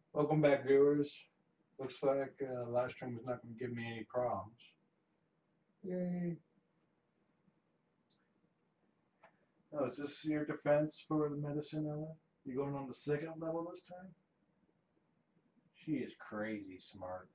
Welcome back, viewers. Looks like live stream is not going to give me any problems. Yay. Oh, is this your defense for the medicine, Ella? You going on the second level this time? She is crazy smart.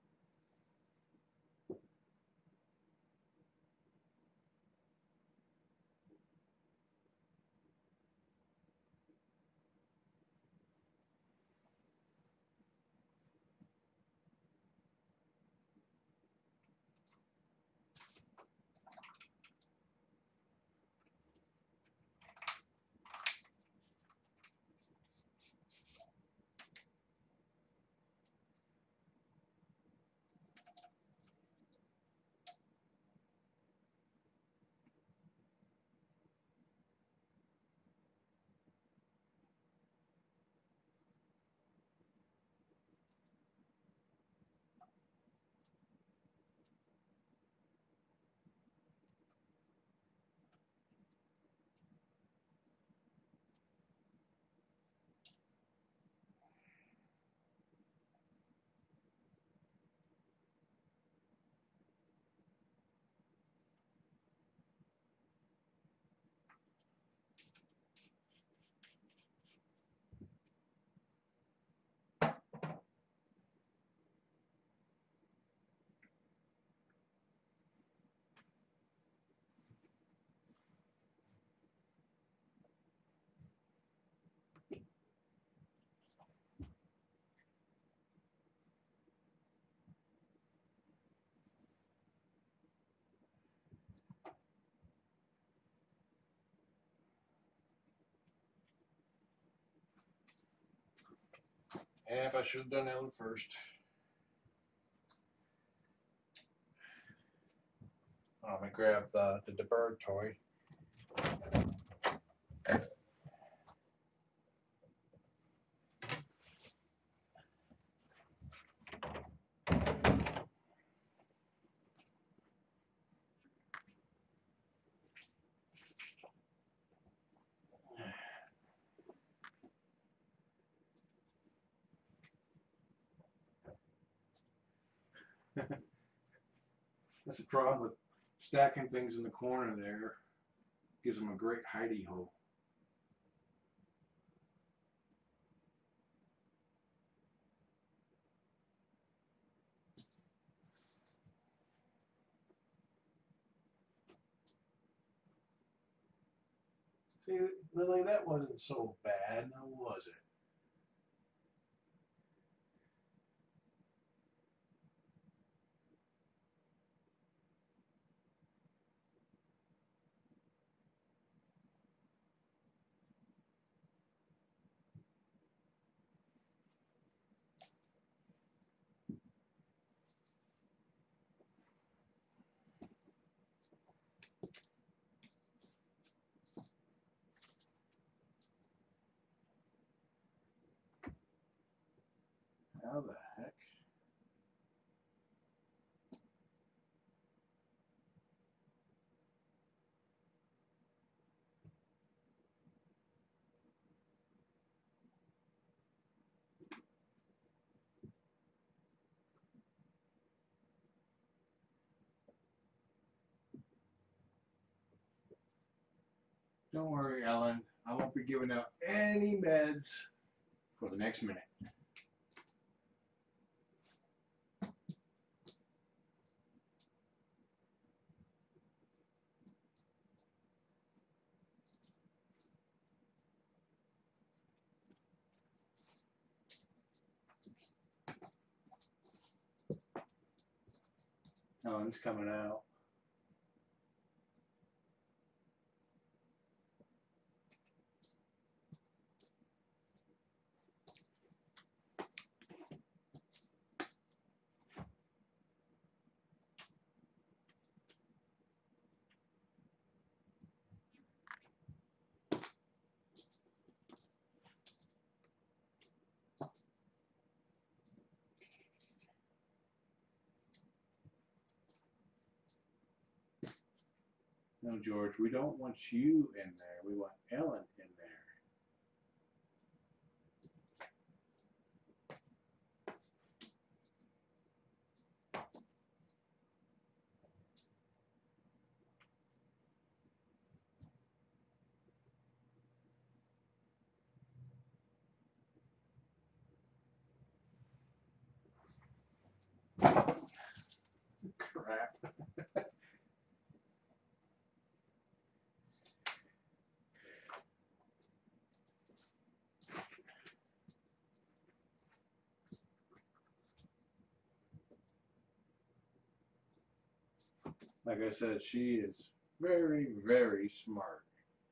Yep, I should have done Ellen first. Let me grab the bird toy. That's the problem with stacking things in the corner there. Gives them a great hidey hole. See, Lily, that wasn't so bad, now was it? How the heck? Don't worry, Ellen. I won't be giving out any meds for the next minute. Ellen's coming out. No, George, we don't want you in there. We want Ellen in there. Like I said, she is very, very smart.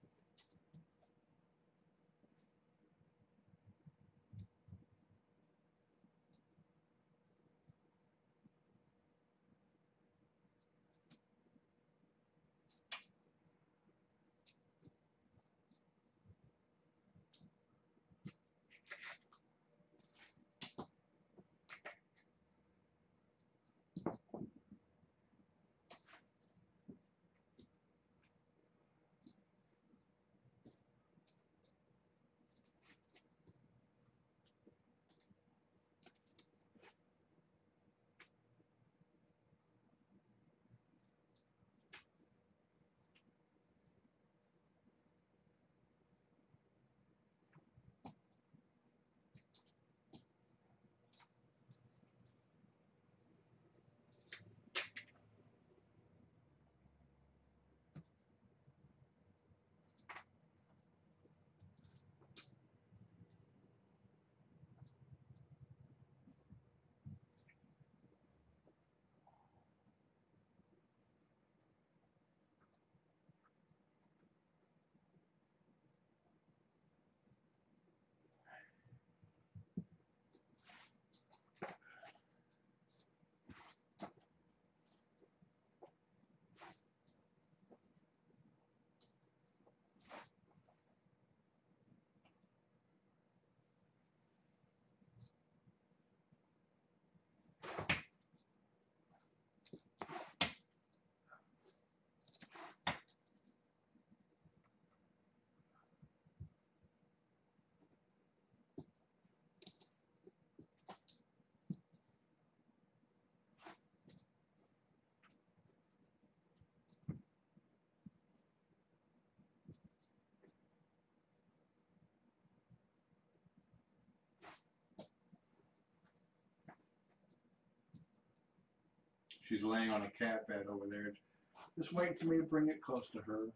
She's laying on a cat bed over there. Just waiting for me to bring it close to her.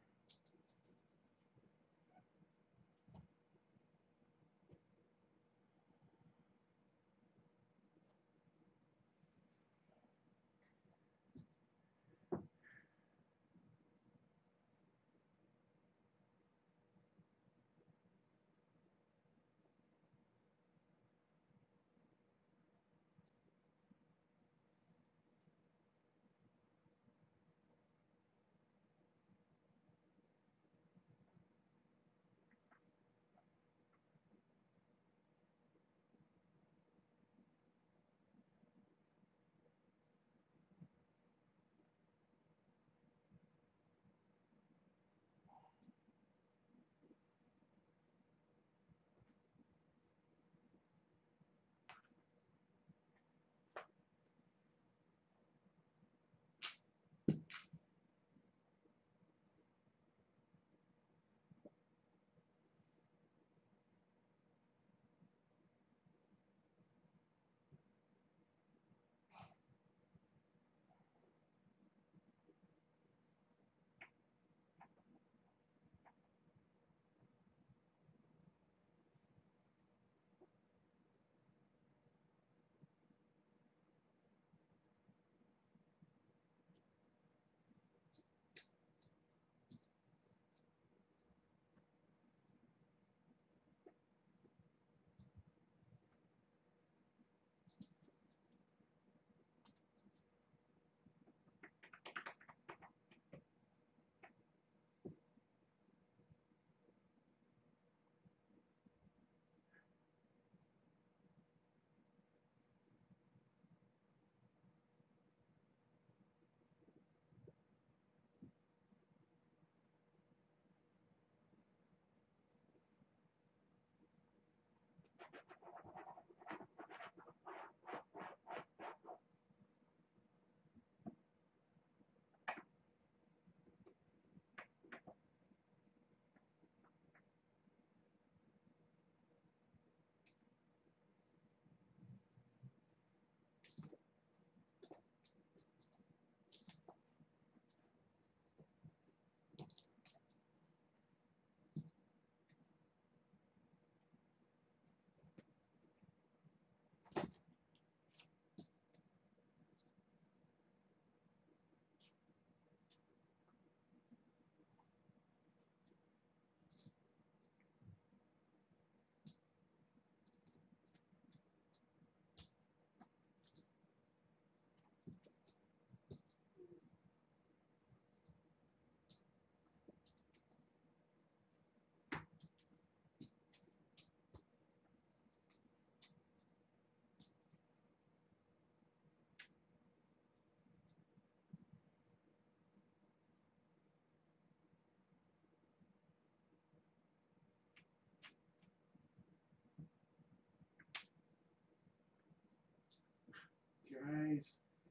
days.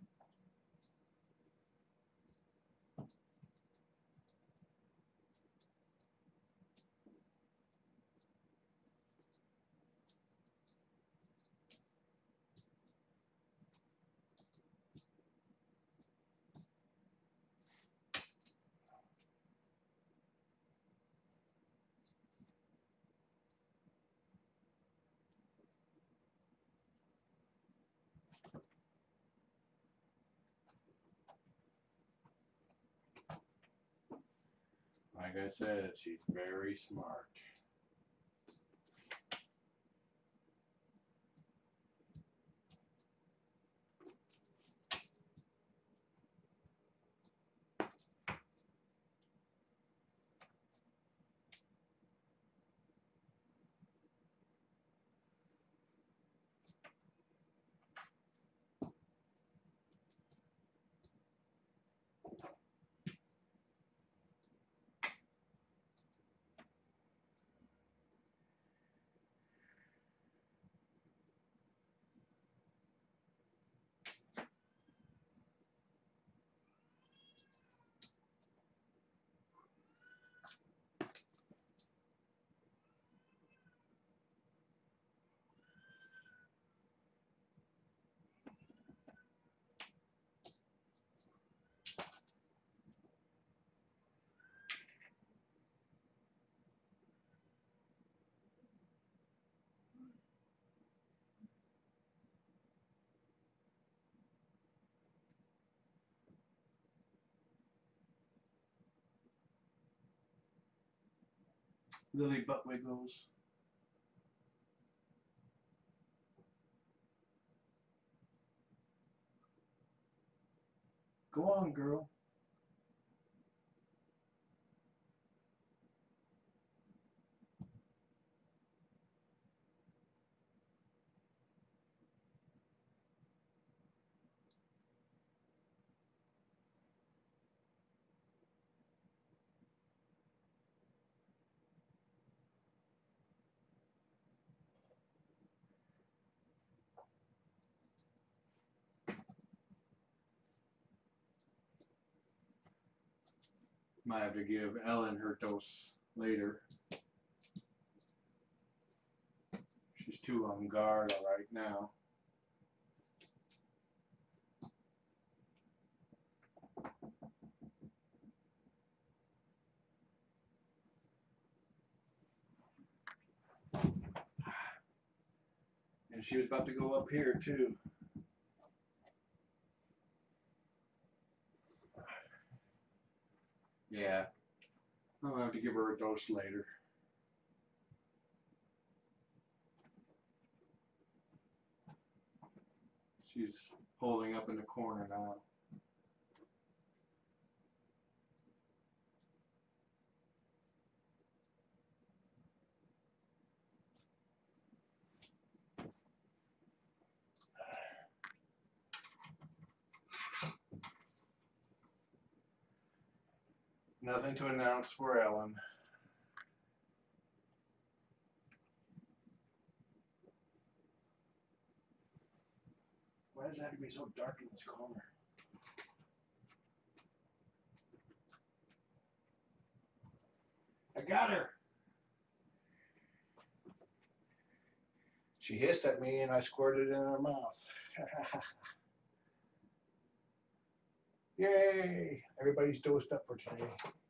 Like I said, she's very smart. Lily butt wiggles. Go on, girl. Might have to give Ellen her dose later. She's too on guard right now. And she was about to go up here too. Yeah, I'm gonna have to give her a dose later. She's holding up in the corner now. Nothing to announce for Ellen. Why does it have to be so dark in this corner? I got her. She hissed at me and I squirted it in her mouth. Yay! Everybody's dosed up for today.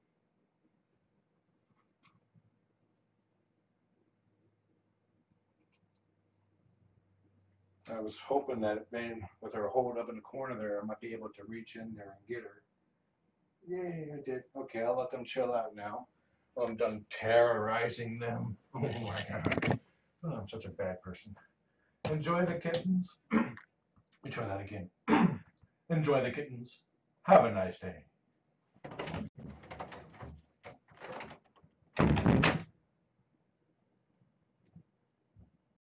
I was hoping that being with her hold up in the corner there, I might be able to reach in there and get her. Yay, I did. Okay, I'll let them chill out now. Well, I'm done terrorizing them. Oh my God. Oh, I'm such a bad person. Enjoy the kittens. Let me try that again. Enjoy the kittens. Have a nice day.